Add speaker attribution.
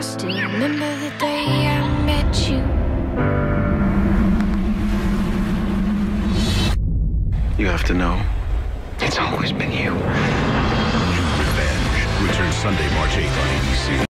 Speaker 1: Still remember the day I met you.
Speaker 2: You have to know, it's always been you.
Speaker 3: New Revenge returns Sunday, March 8th on ABC.